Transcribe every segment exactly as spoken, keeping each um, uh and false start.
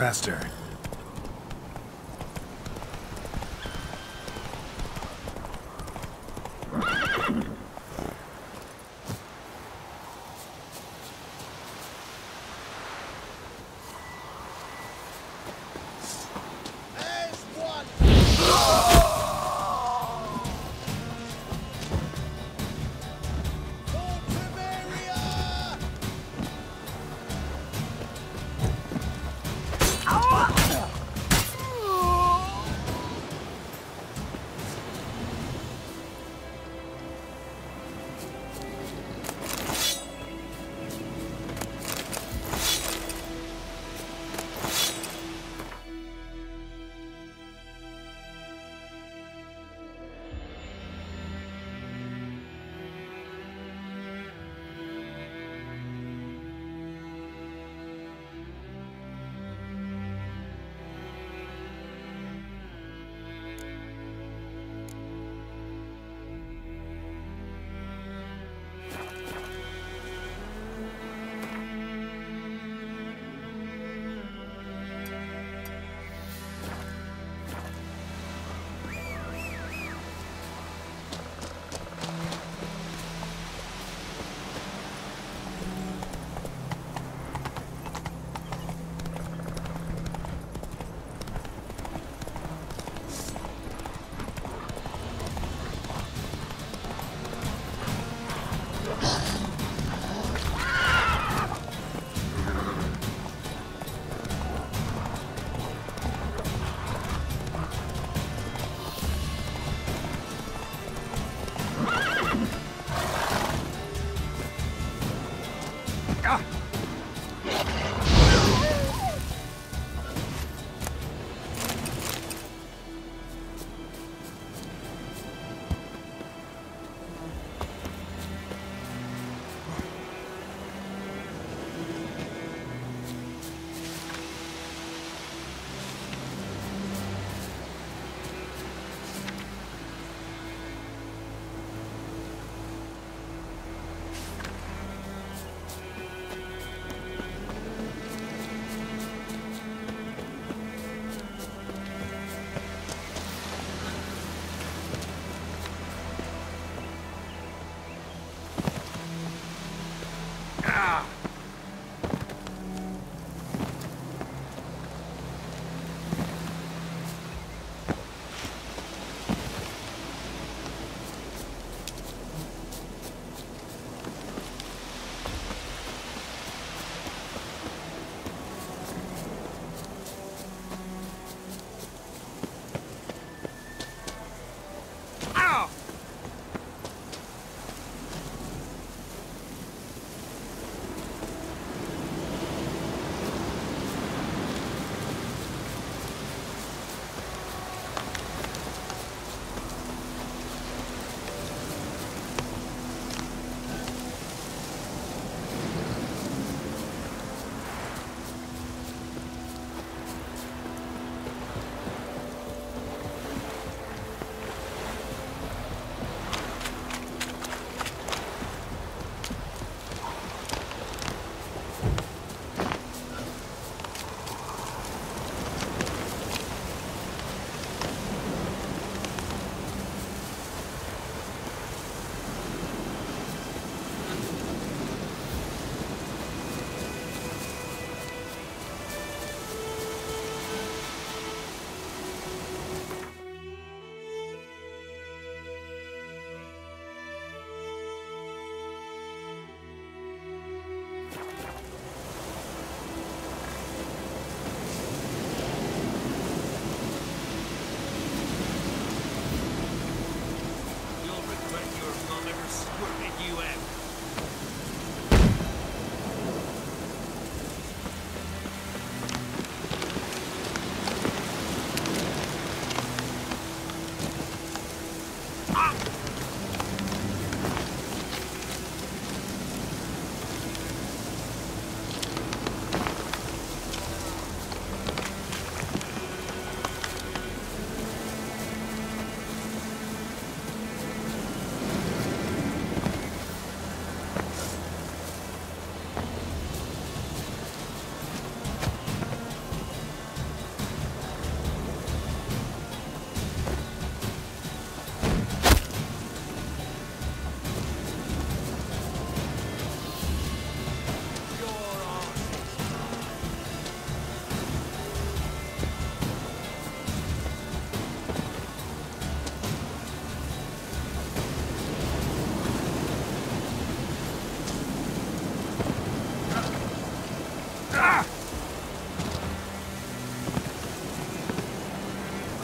faster.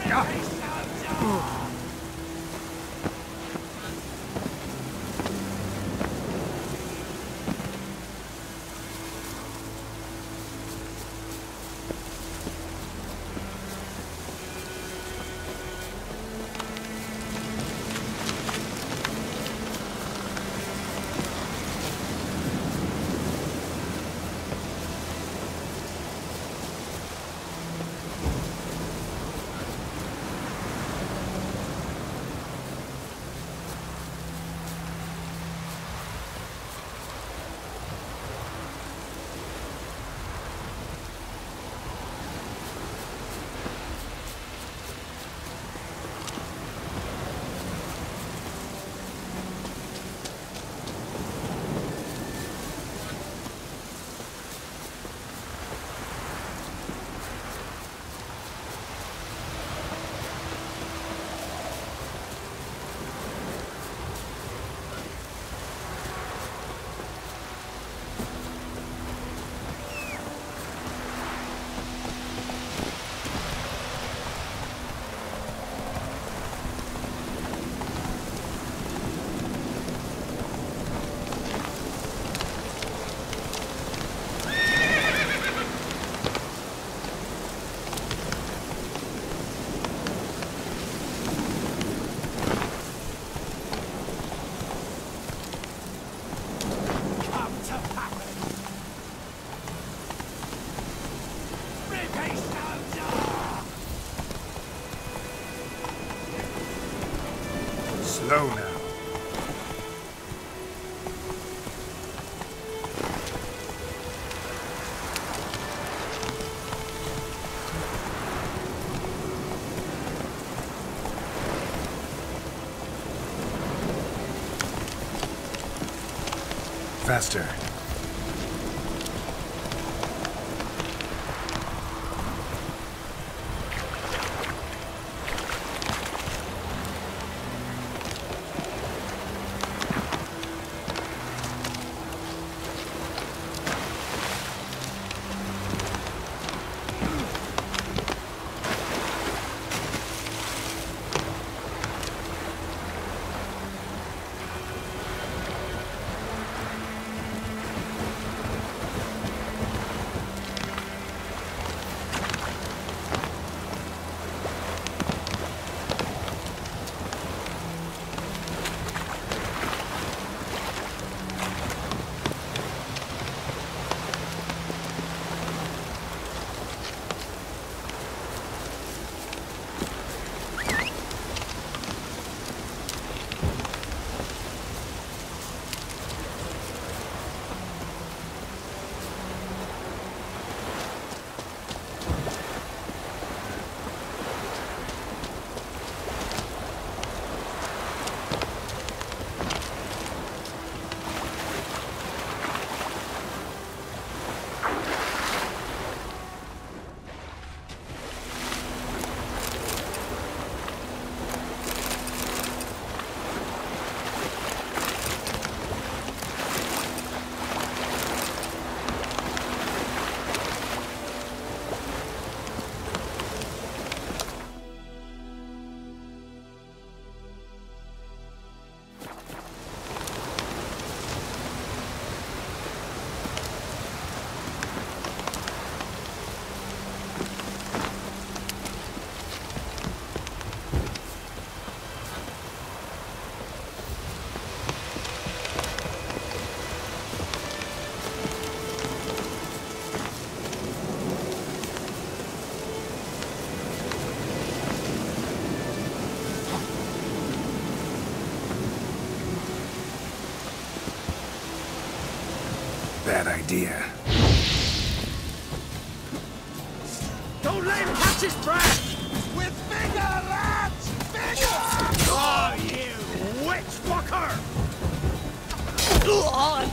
Slow now. Faster. Bad idea. Don't let him catch his breath! With bigger rats! Bigger! Oh, you witch fucker! On!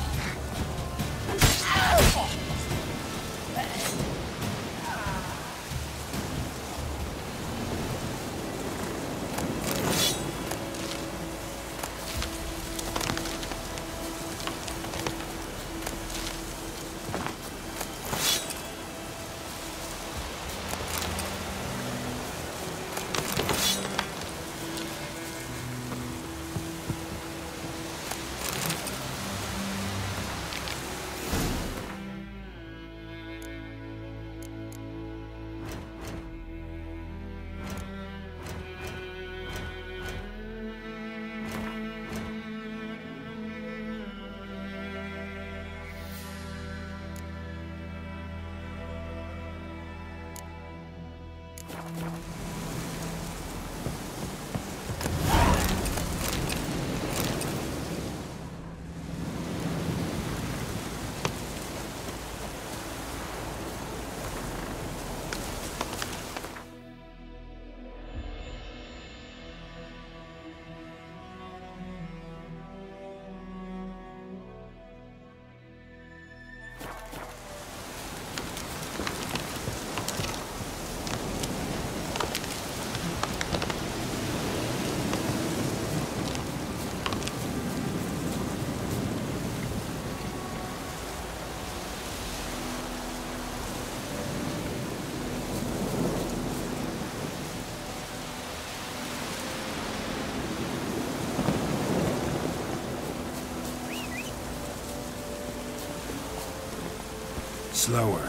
Slower.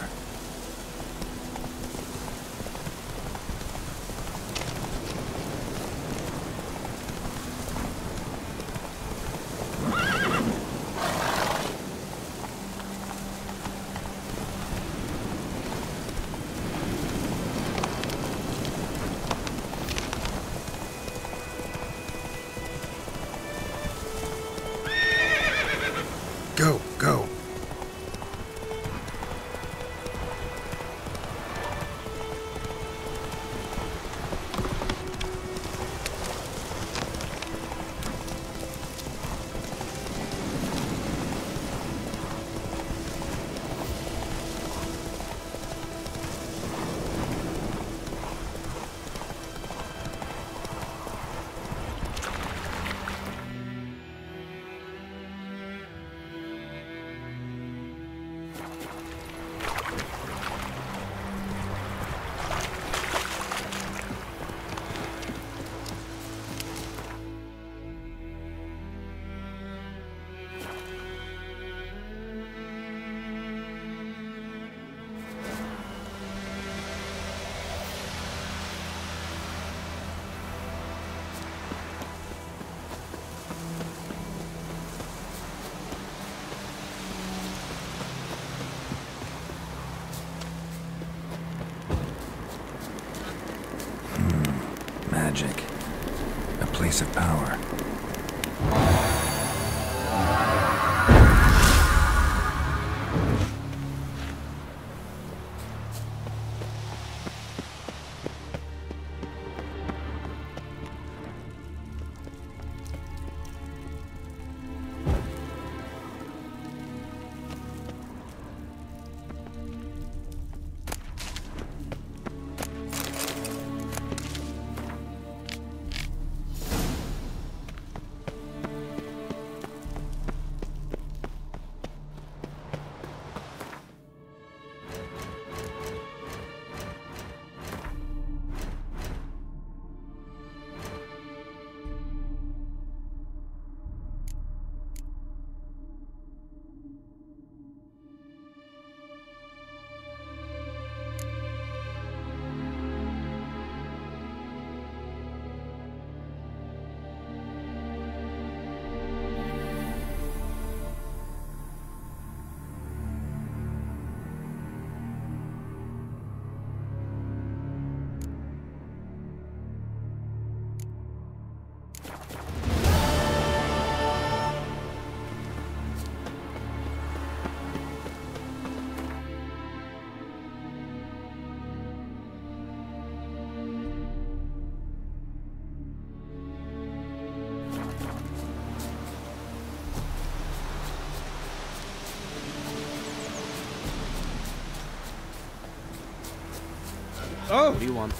Go, go. Magic. A place of power. Oh! What do you want?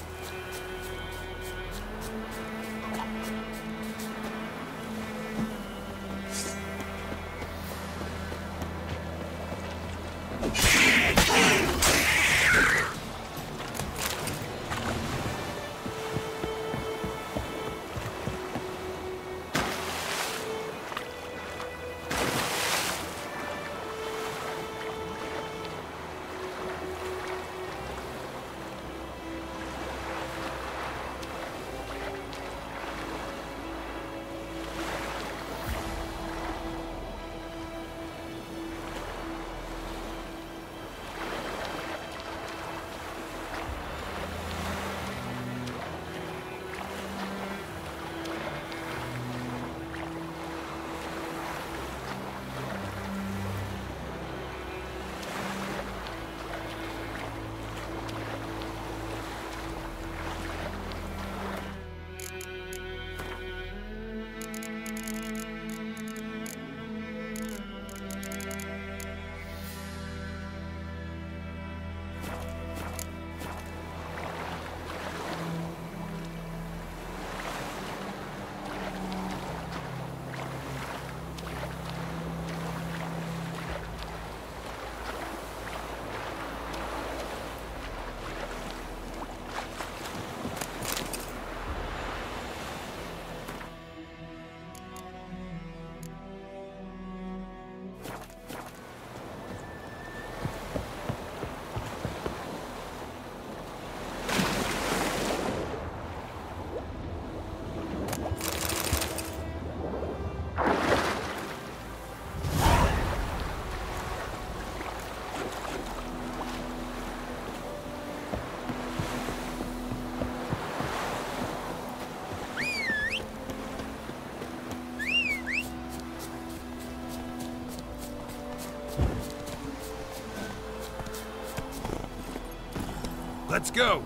go!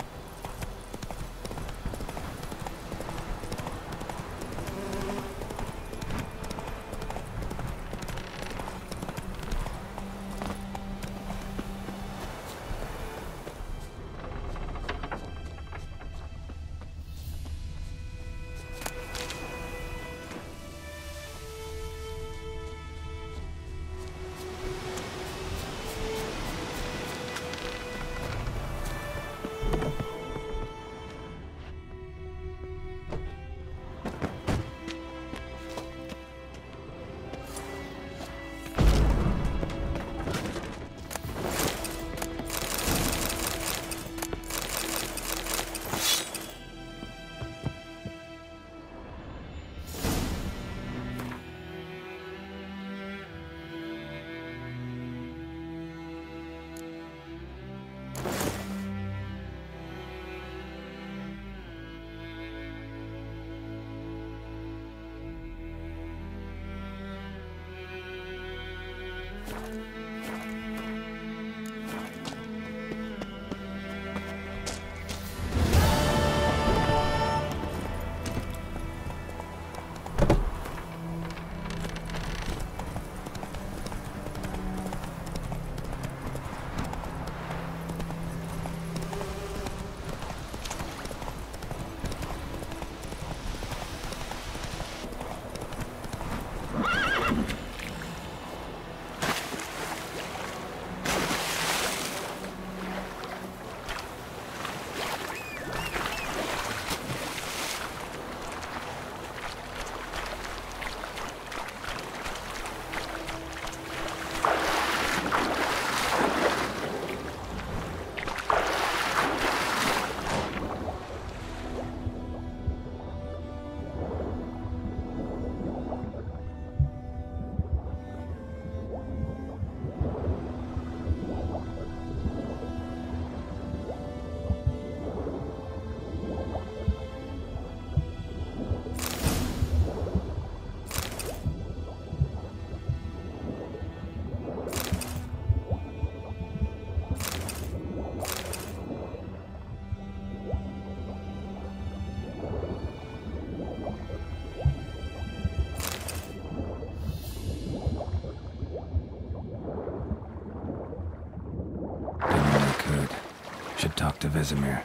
Should talk to Vesemir.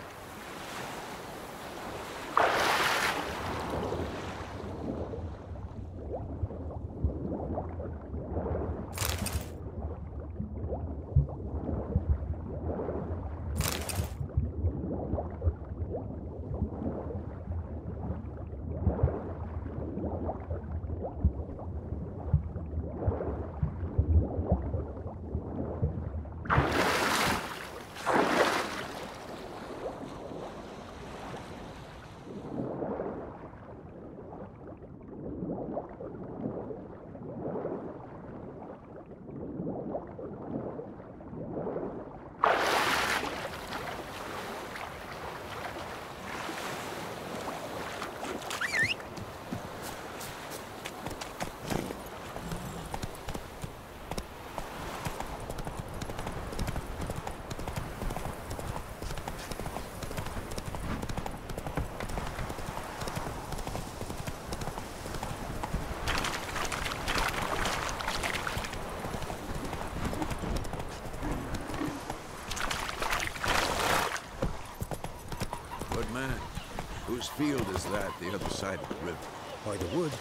Man, whose field is that the other side of the river? By the wood.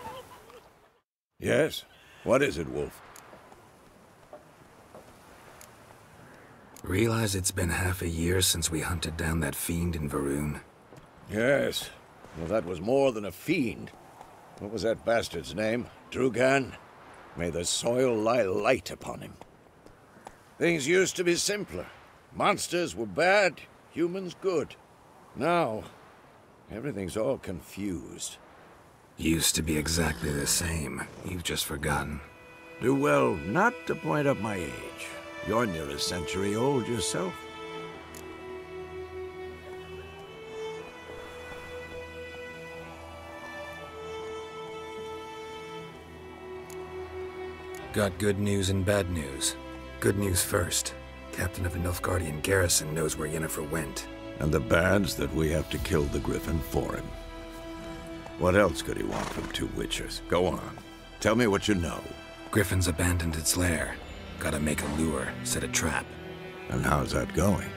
Yes? What is it, Wolf? Realize it's been half a year since we hunted down that fiend in Varun? Yes. Well, that was more than a fiend. What was that bastard's name? Drugan? May the soil lie light upon him. Things used to be simpler. Monsters were bad, humans good. Now, everything's all confused. Used to be exactly the same. You've just forgotten. Do well not to point up my age. You're near a century old yourself. Got good news and bad news. Good news first. Captain of a Nilfgaardian garrison knows where Yennefer went. And the bad's that we have to kill the Griffin for him. What else could he want from two Witchers? Go on. Tell me what you know. Griffin's abandoned its lair. Gotta make a lure, set a trap. And how's that going?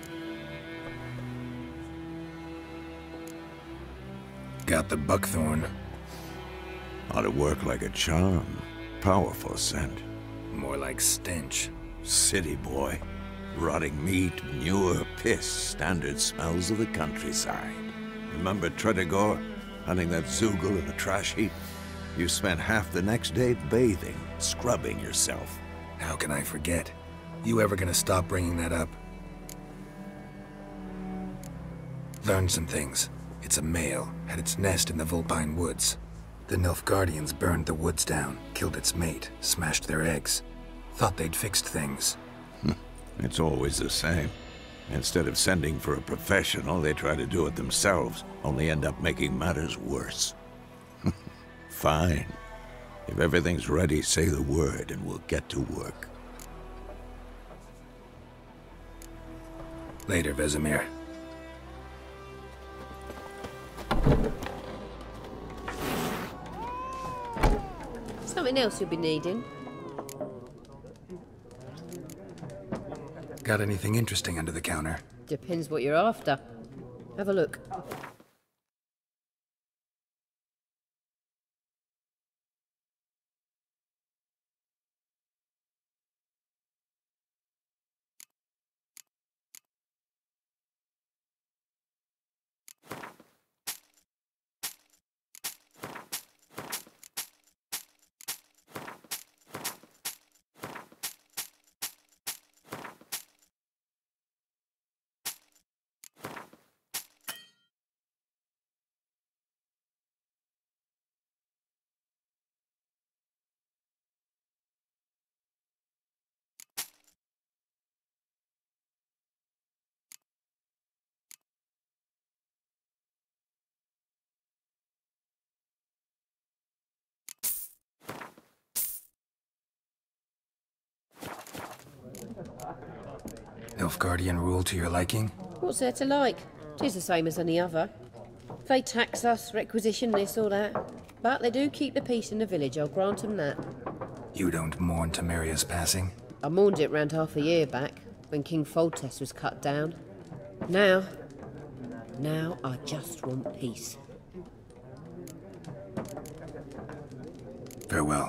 Got the buckthorn. Ought to work like a charm. Powerful scent. More like stench. City boy. Rotting meat, manure, piss, standard smells of the countryside. Remember Tredegor? Hunting that Zoogle in the trash heap? You spent half the next day bathing, scrubbing yourself. How can I forget? You ever gonna stop bringing that up? Learned some things. It's a male, had its nest in the Vulpine Woods. The Nilfgaardians burned the woods down, killed its mate, smashed their eggs. Thought they'd fixed things. It's always the same. Instead of sending for a professional, they try to do it themselves, only end up making matters worse. Fine. If everything's ready, say the word and we'll get to work. Later, Vesemir. Something else you'll be needing? Got anything interesting under the counter? Depends what you're after. Have a look. Nilfgaardian rule to your liking? What's there to like? Tis the same as any other. They tax us, requisition this or that. But they do keep the peace in the village, I'll grant them that. You don't mourn Temeria's passing? I mourned it round half a year back, when King Foltest was cut down. Now... now I just want peace. Farewell.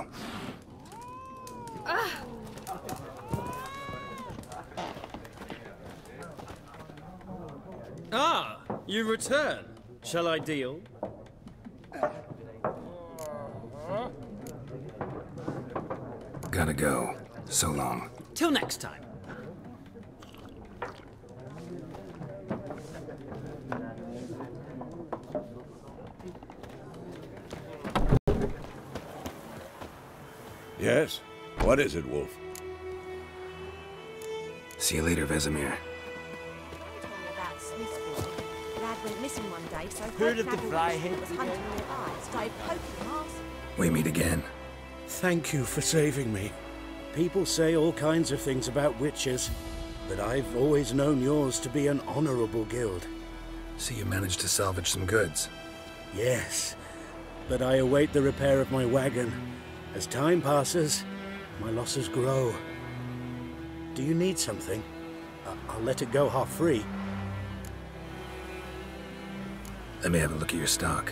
Ah, you return. Shall I deal? Gotta go. So long. Till next time. Yes? What is it, Wolf? See you later, Vesemir. About Smithfield. Lad went missing one day, so Heard of the Naval Fryhead was hunting nearby. Started poking him arse. We meet again. Thank you for saving me. People say all kinds of things about witches, but I've always known yours to be an honorable guild. See, you managed to salvage some goods. Yes, but I await the repair of my wagon. As time passes, my losses grow. Do you need something? I- I'll let it go half-free. Let me have a look at your stock.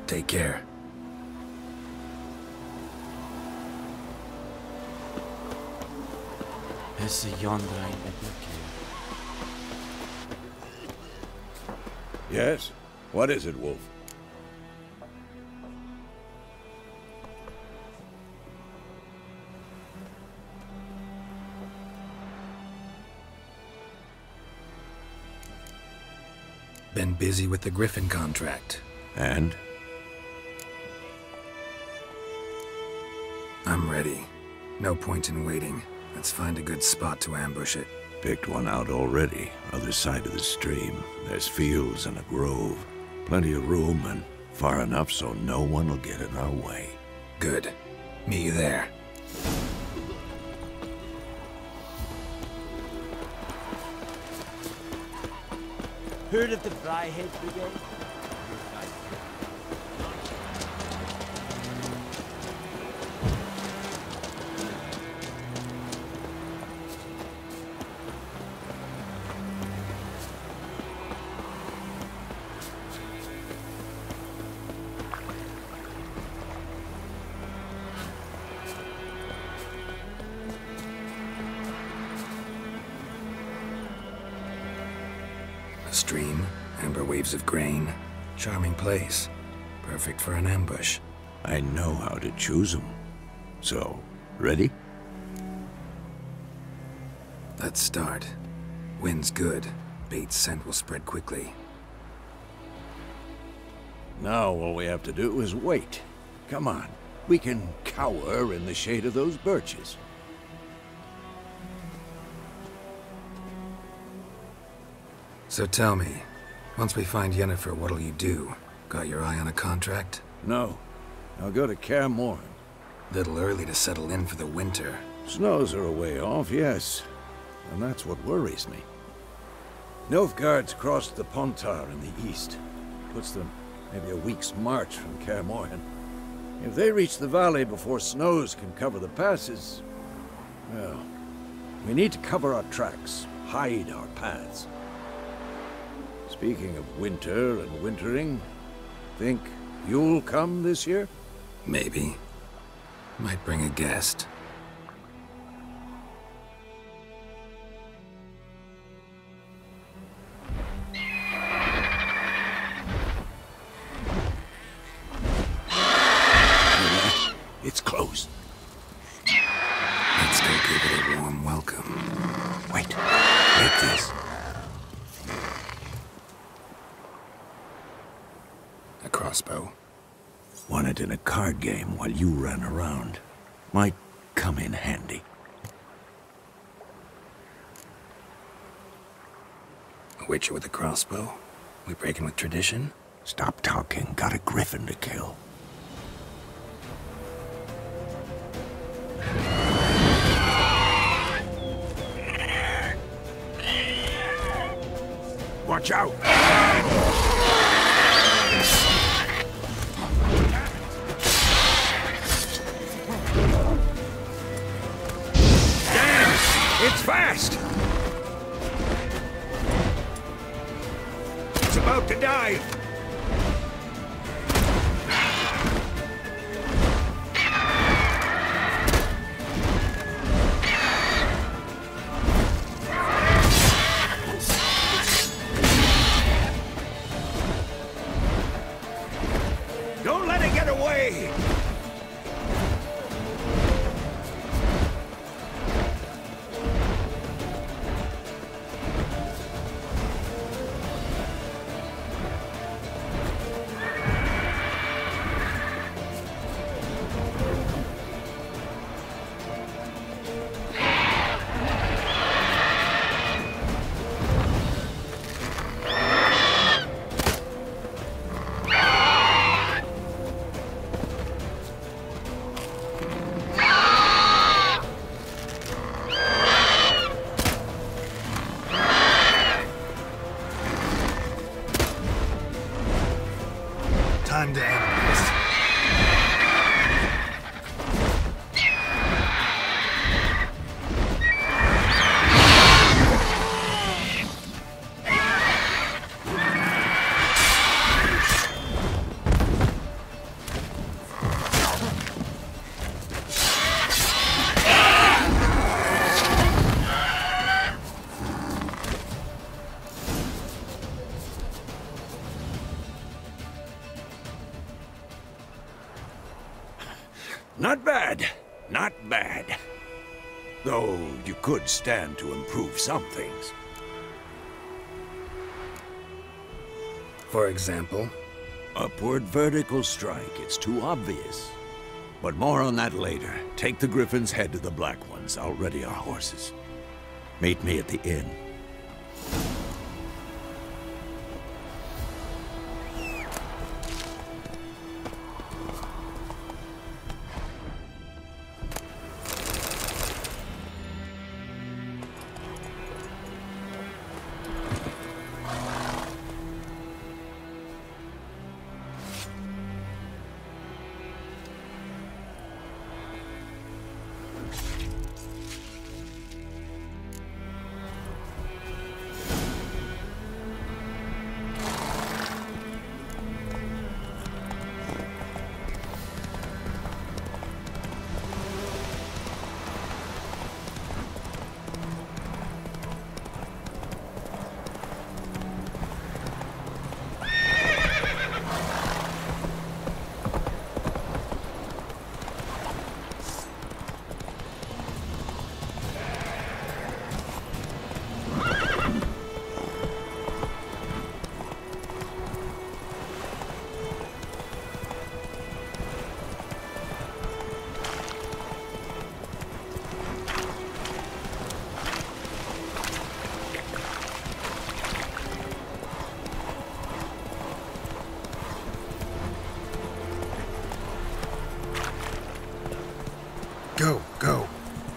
Take care. Hesse yonder ein Etterkehr. Yes? What is it, Wolf? Been busy with the Griffin contract. And? I'm ready. No point in waiting. Let's find a good spot to ambush it. Picked one out already. Other side of the stream. There's fields and a grove. Plenty of room and far enough so no one will get in our way. Good. Meet you there. Heard of the Fryhead Brigade? A stream, amber waves of grain. Charming place. Perfect for an ambush. I know how to choose them. So, ready? Let's start. Wind's good. Bait's scent will spread quickly. Now all we have to do is wait. Come on. We can cower in the shade of those birches. So tell me, once we find Yennefer, what'll you do? Got your eye on a contract? No. I'll go to Kaer Morhen. Little early to settle in for the winter. Snows are a way off, yes. And that's what worries me. Nilfgaard's crossed the Pontar in the east. Puts them maybe a week's march from Kaer Morhen. If they reach the valley before snows can cover the passes, well, we need to cover our tracks, hide our paths. Speaking of winter and wintering, think you'll come this year? Maybe. Might bring a guest. It's close. Let's go give it a warm welcome. Wait, take this. A crossbow. Won it in a card game while you ran around. Might come in handy. A witcher with a crossbow? We breaking with tradition? Stop talking. Got a griffin to kill. Watch out! It's fast! It's about to dive! Don't let it get away! Though you could stand to improve some things. For example? Upward vertical strike. It's too obvious. But more on that later. Take the Griffins, head to the Black Ones. I'll ready our horses. Meet me at the inn. Go, go.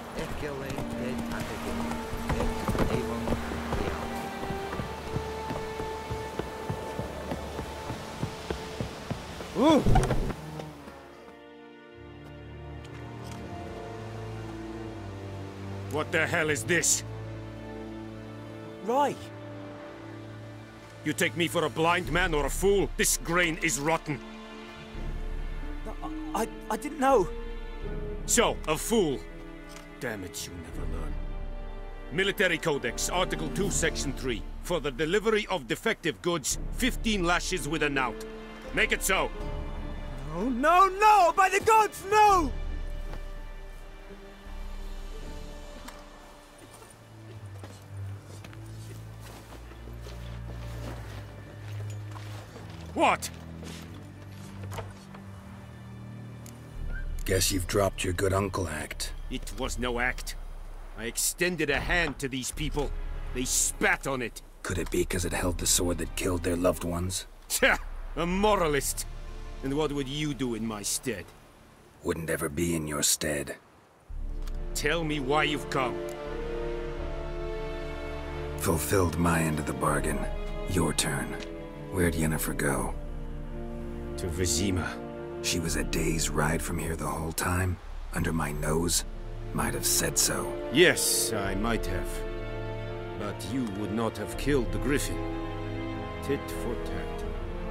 Ooh. What the hell is this? Right. You take me for a blind man or a fool? This grain is rotten. I, I didn't know. So, a fool. Damn it, you never learn. Military Codex, Article two, Section three. For the delivery of defective goods, fifteen lashes with a knout. Make it so. Oh, no, no! By the gods, no! What? Guess you've dropped your good uncle act. It was no act. I extended a hand to these people. They spat on it. Could it be because it held the sword that killed their loved ones? Tja, a moralist. And what would you do in my stead? Wouldn't ever be in your stead. Tell me why you've come. Fulfilled my end of the bargain. Your turn. Where'd Yennefer go? To Vizima. She was a day's ride from here the whole time? Under my nose? Might have said so. Yes, I might have. But you would not have killed the Griffin. Tit for tat.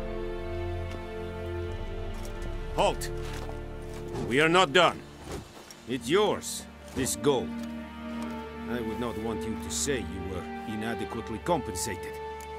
Halt! We are not done. It's yours, this gold. I would not want you to say you were inadequately compensated.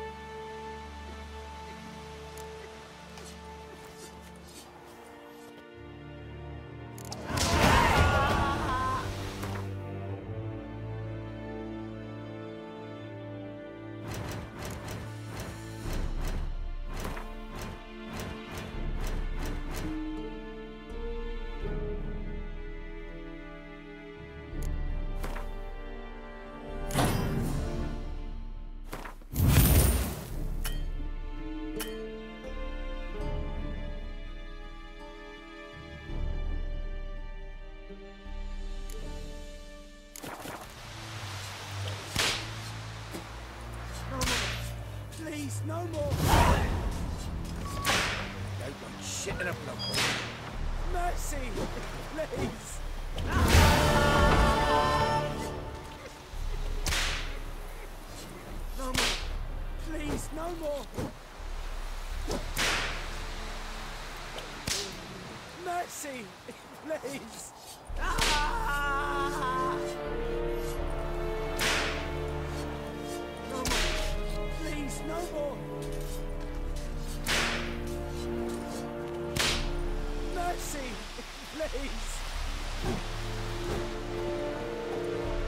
Please, no more! Don't want shit in a block. Mercy! Please! No more! Please, no more! Mercy! Please! Ah! No more! Please, no more! Mercy! Please!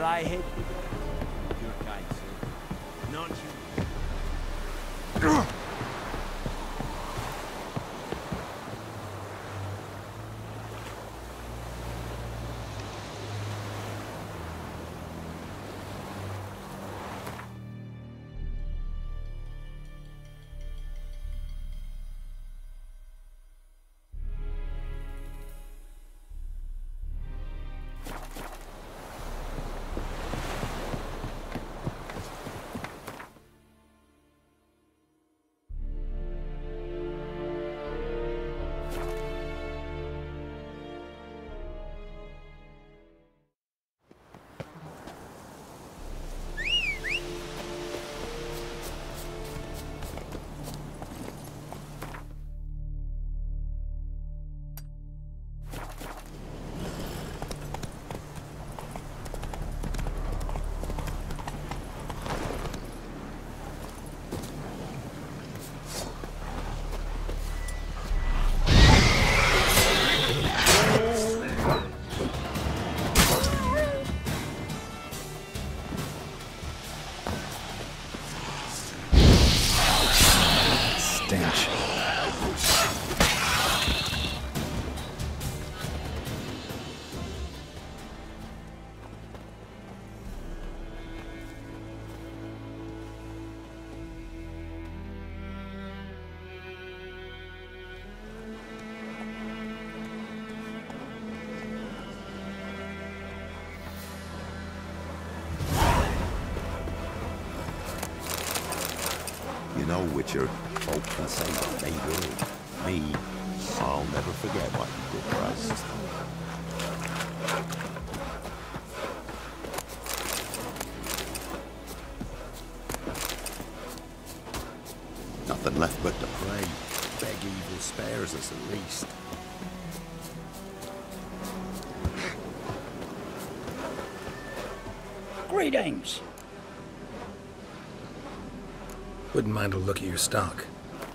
thy head. Your kind, sir. Not you. You know, Witcher, folk can say what they will. Me, I'll never forget what you did for us. Nothing left but to pray. Beg evil spares us at least. Greetings. Wouldn't mind a look at your stock.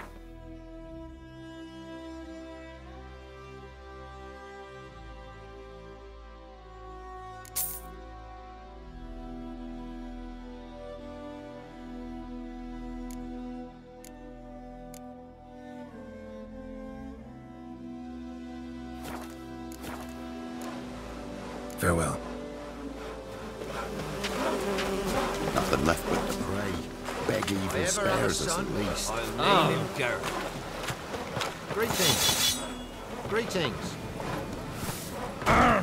Farewell. Nothing left but to pray. Beg evil spares us at least. I'll name oh. him Garrett. Greetings. Greetings. Arr.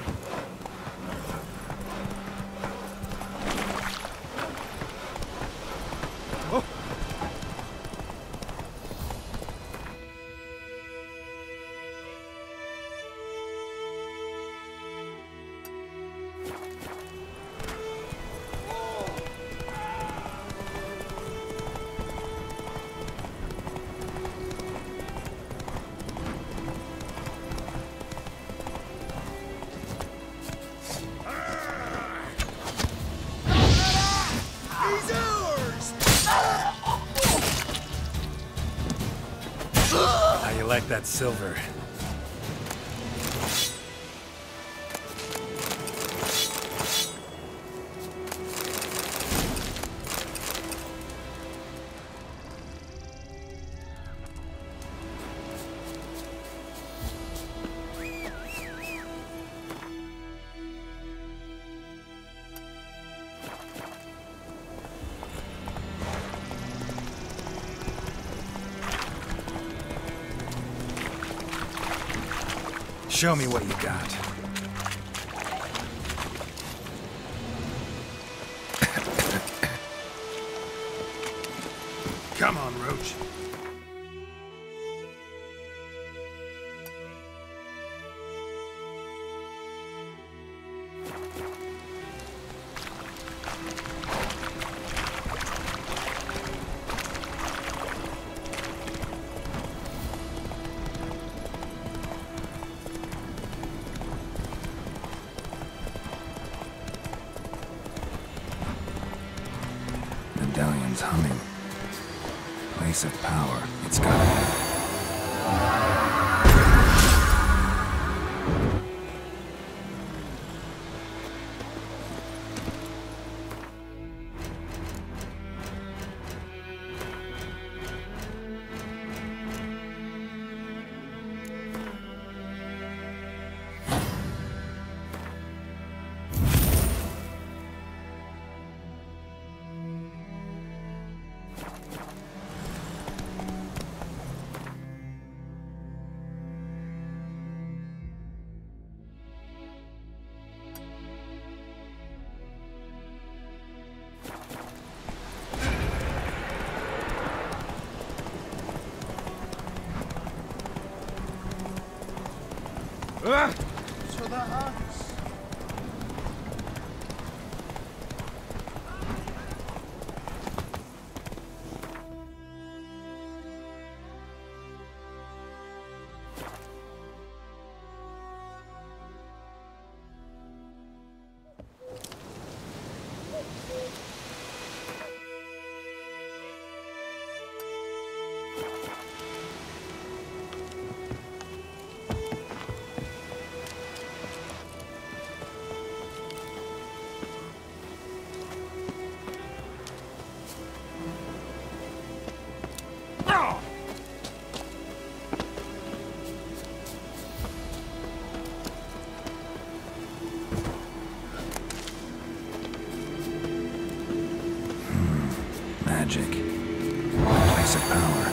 Oh. How you like that silver? Show me what you got. Come on, Roach. Medallion's humming. Place of power. It's gotta be. To the house. Magic. Place of power.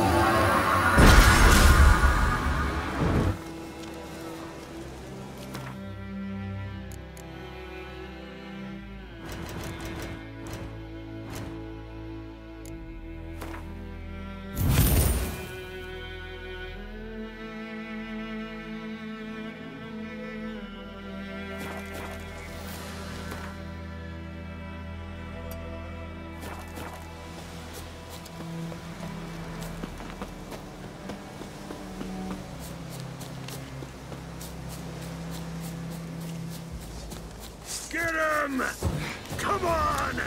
Get him! Come on!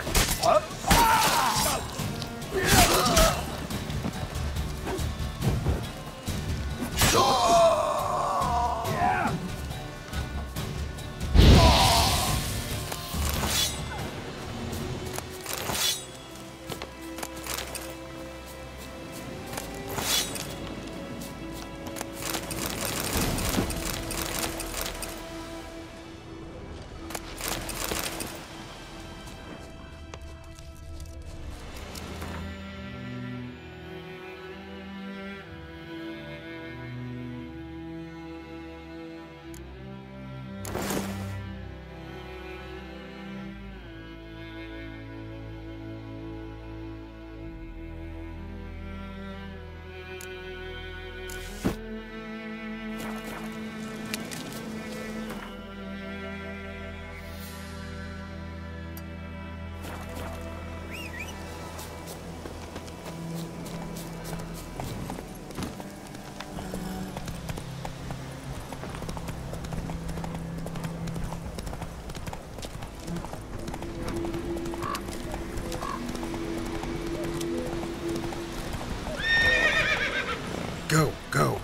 Go, go.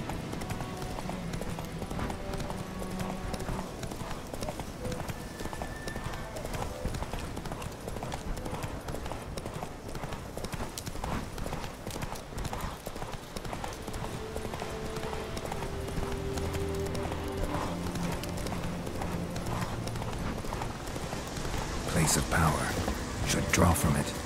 Place of power. Should draw from it.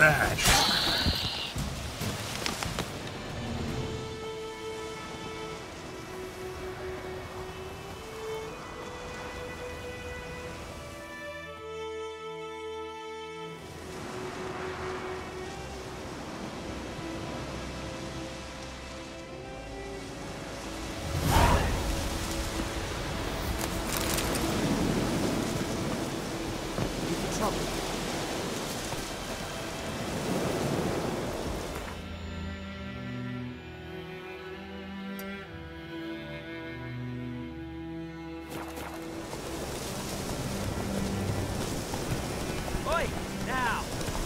bad. Oi, now!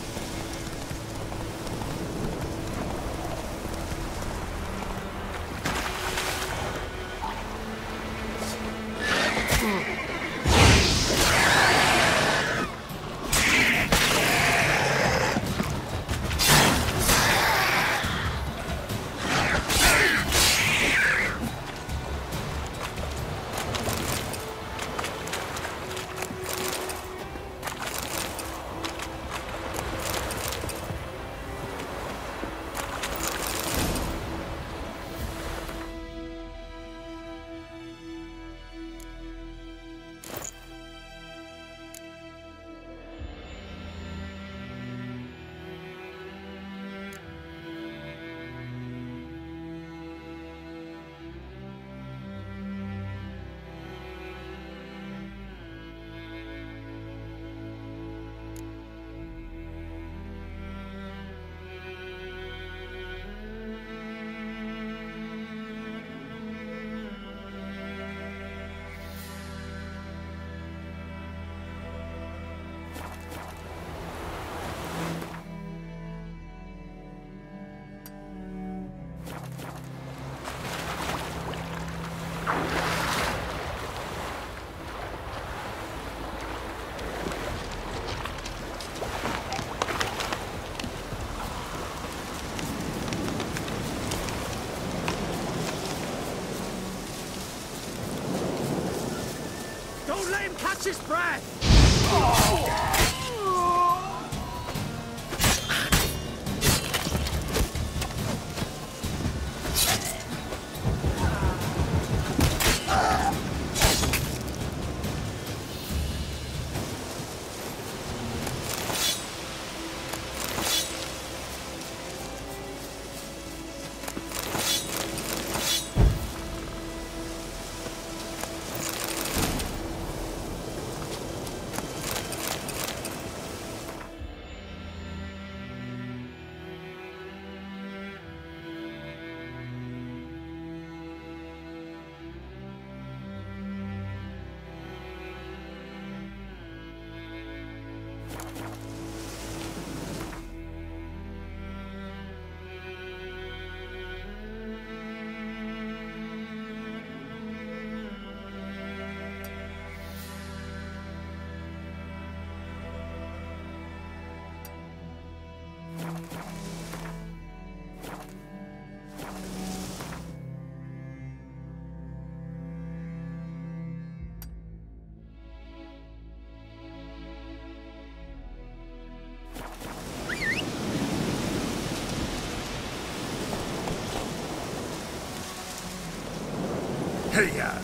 Don't let him catch his breath! Hey-ya!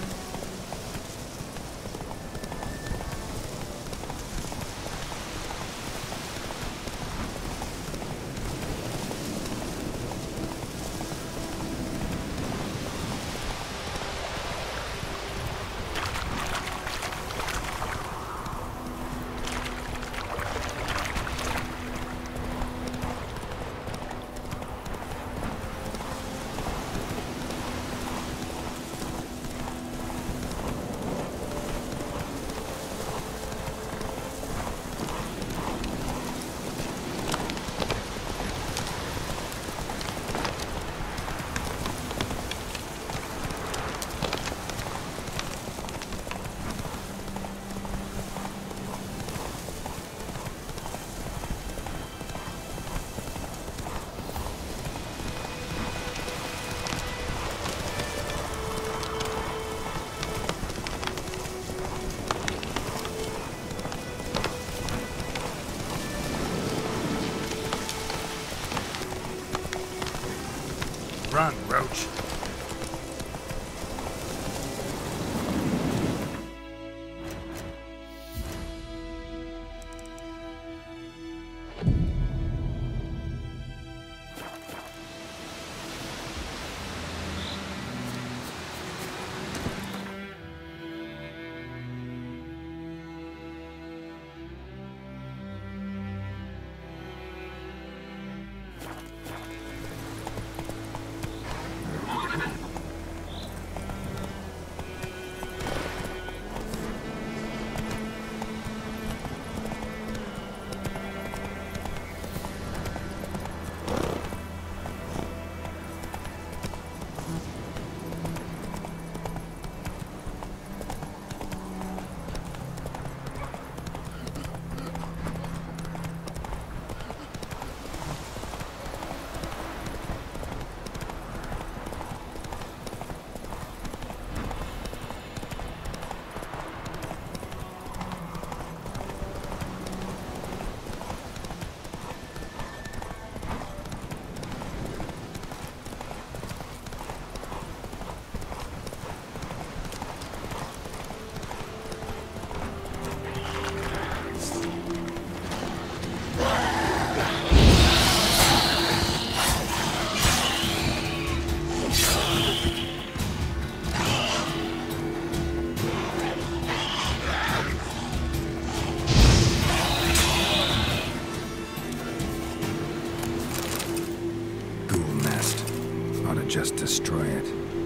destroy it.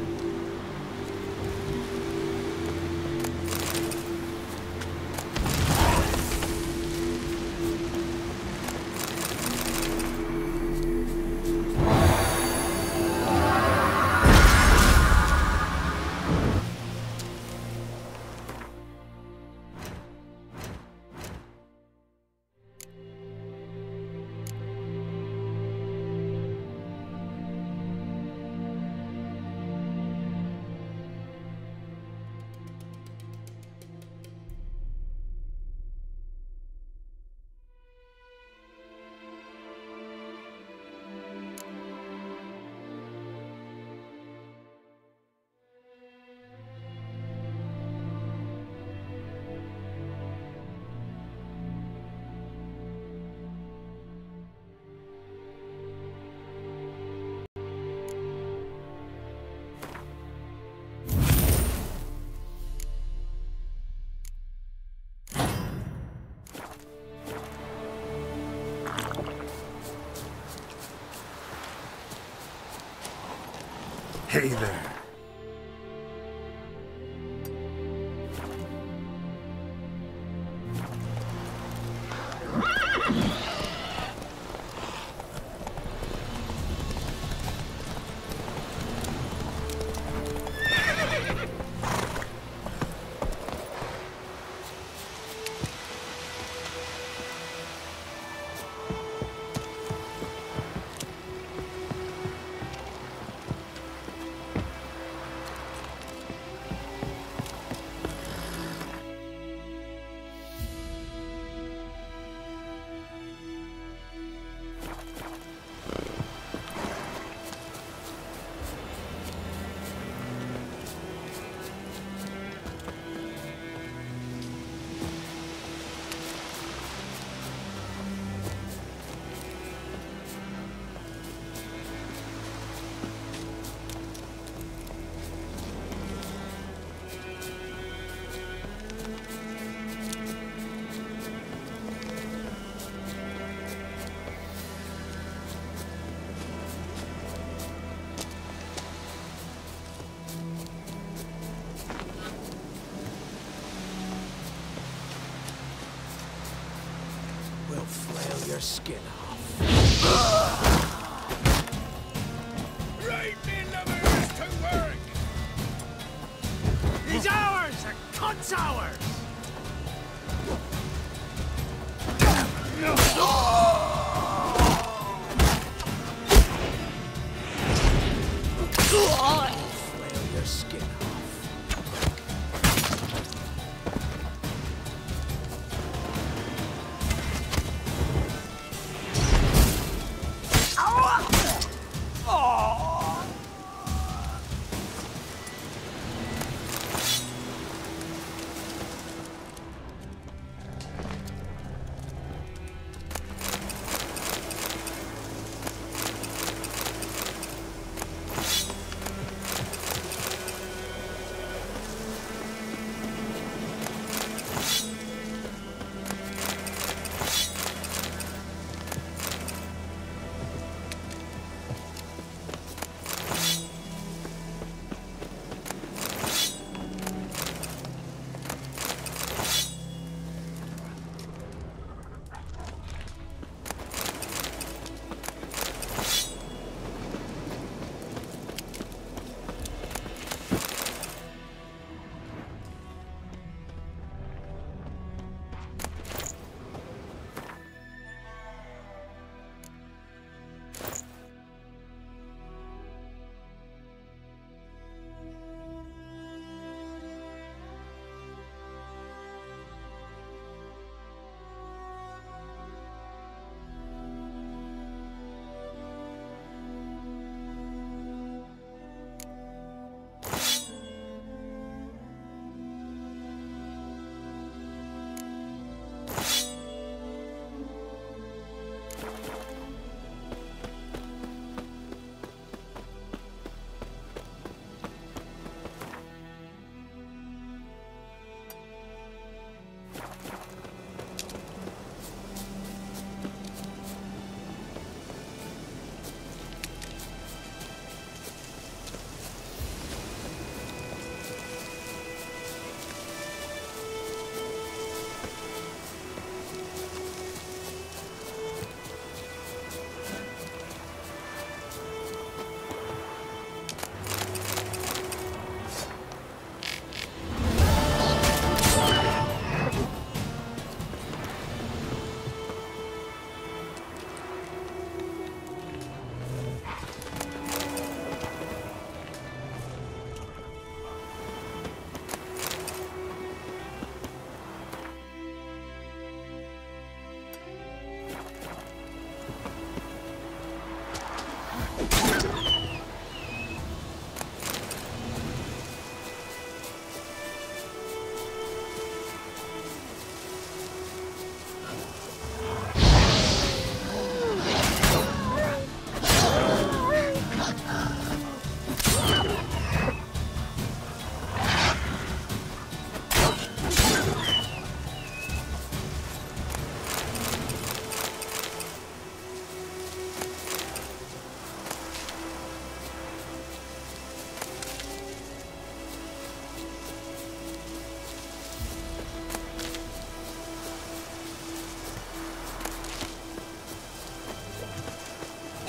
Hey there. Flail your skin off. Right, me lovers, to work! He's ours! A cunt's ours! Flail your skin off.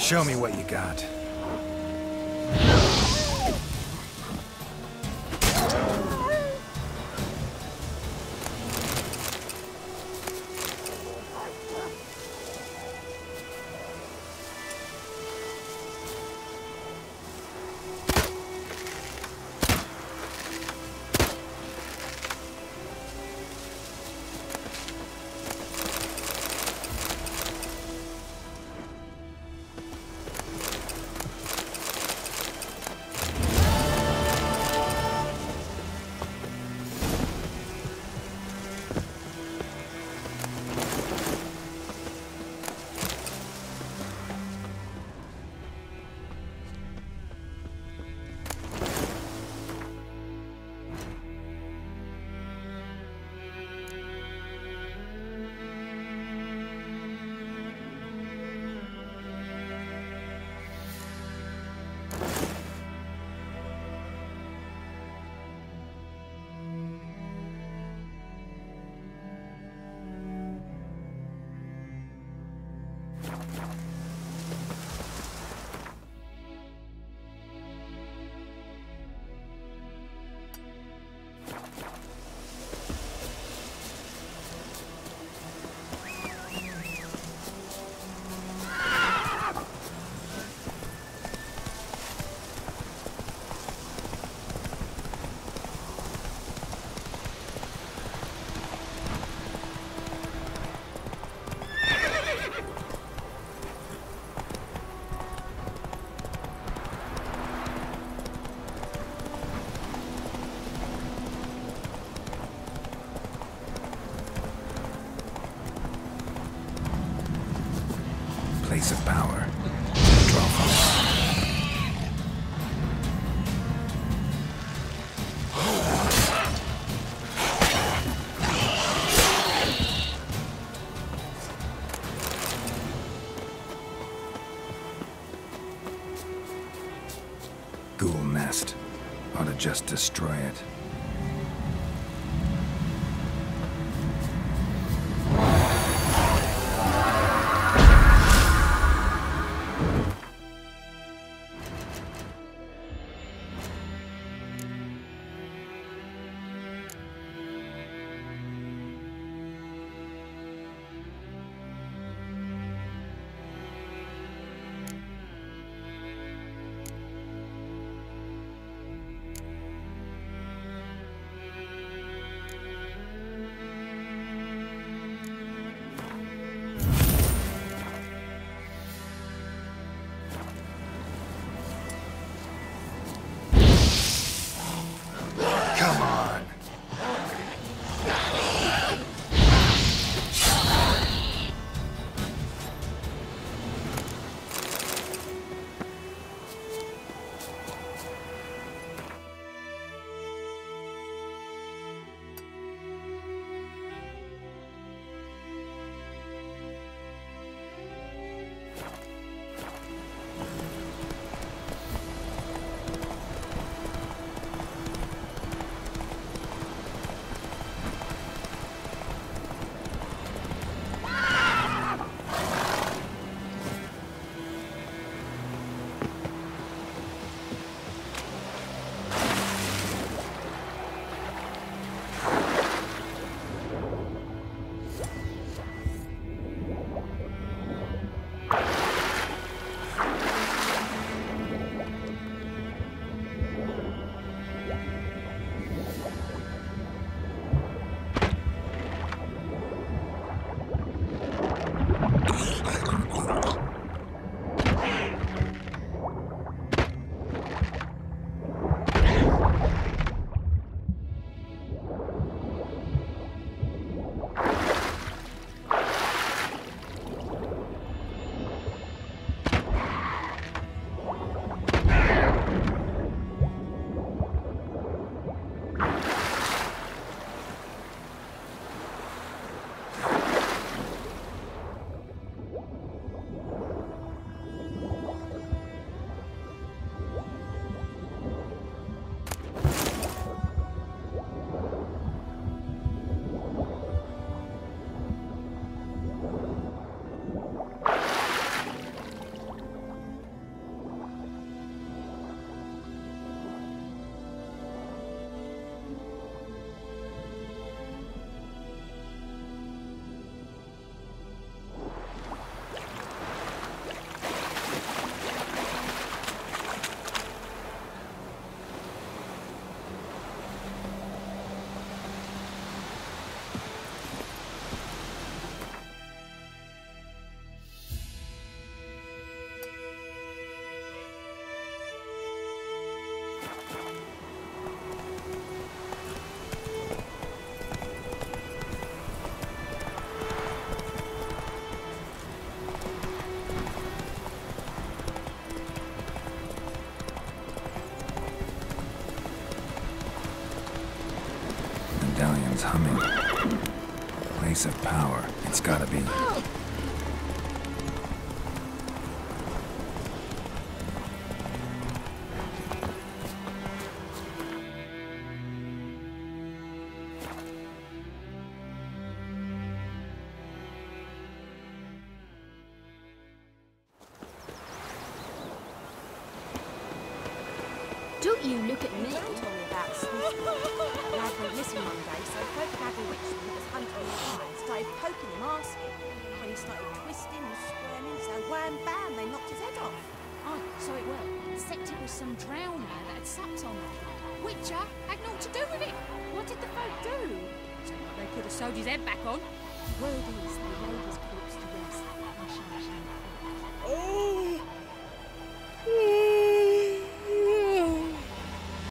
Show me what you got. Place of power. Draw from it. Ghoul nest. Ought to just destroy it. medallion's humming. Place of power. It's gotta be. Don't you look at me. Don't tell me about Smithfield. Lad went missing one day, so folk gathered witch that was hunting him fire and started poking him, asking. When he started twisting and squirming, so wham bam, they knocked his head off. Oh, so it were. Except it was some drowner that had supped on it. Witcher had naught to do with it. What did the folk do? So they could have sewed his head back on. Word is they laid his